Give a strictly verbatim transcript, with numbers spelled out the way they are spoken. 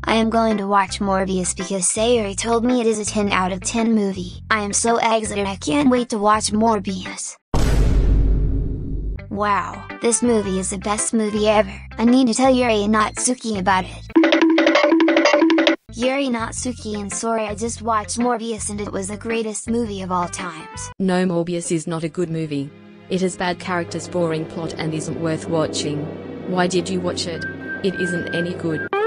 I am going to watch Morbius because Sayuri told me it is a ten out of ten movie. I am so excited, I can't wait to watch Morbius. Wow, this movie is the best movie ever. I need to tell Yuri and Natsuki about it. Yuri, Natsuki and Sori, I just watched Morbius and it was the greatest movie of all times. No, Morbius is not a good movie. It has bad characters, boring plot and isn't worth watching. Why did you watch it? It isn't any good.